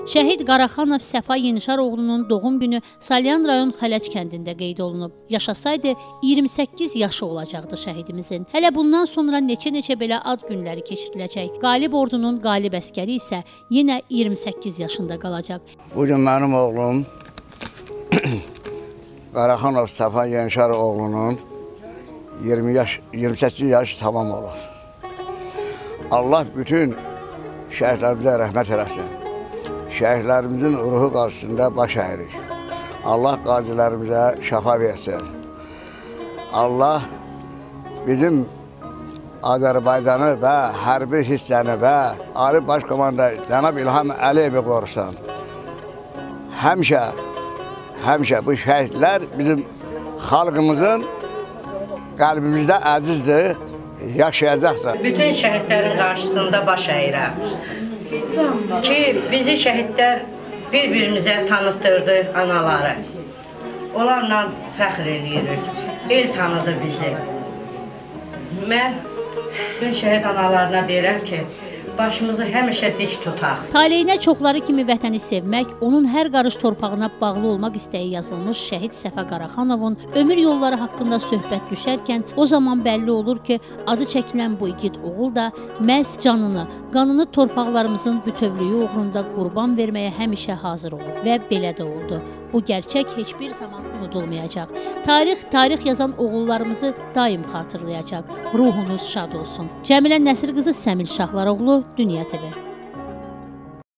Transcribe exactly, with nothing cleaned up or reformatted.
Şəhid Qaraxanov Səfa Yenişaroğlunun doğum günü Salyan rayon Xələc kəndində qeyd olunub. Yaşasaydı iyirmi səkkiz yaşı olacaqdı şəhidimizin. Hələ bundan sonra neçə-neçə belə ad günləri keçiriləcək. Qalib ordunun qalib əskəri isə yenə iyirmi səkkiz yaşında qalacaq. Bugün mənim oğlum Qaraxanov Səfa Yenişaroğlunun iyirmi yaş, iyirmi səkkiz yaş tamam olur. Allah bütün şəhidlərimizə rəhmət eləsin. Şəhidlərimizin ruhu qarşısında baş əyirik. Allah qazilərimizə şəfa versin. Allah bizim Azərbaycanı və hərbi hissəni və Ali Baş Komanda Cənab İlham Əliyevi qorusun. Həmişə, həmişə bu şəhidlər bizim xalqımızın qəlbimizdə əzizdir, yaşayacaqdır. Bütün şəhidlərin qarşısında baş əyirəm ki, bizi şəhidlər bir-birimizə tanıtdırdı anaları. Onlarla fəxr edirik. El tanıdı bizi. Mən bütün şəhid analarına deyirəm ki, başımızı həmişə dik tutaq. Taleyinə çoxları kimi vətəni sevmək, onun hər qarış torpağına bağlı olmaq istəyi yazılmış şəhid Səfa Qaraxanovun ömür yolları haqqında söhbət düşərkən o zaman bəlli olur ki, adı çəkilən bu igid oğul da məhz canını, qanını torpaqlarımızın bütövlüyü uğrunda qurban verməyə həmişə hazır olur və belə də oldu. Bu gerçək heç bir zaman unudulmayacaq. Tarix, tarix yazan oğullarımızı daim xatırlayacaq. Ruhunuz şad olsun. Cəmilə Nəsir qızı Səmil Şahlaroğlu, Dünya T V.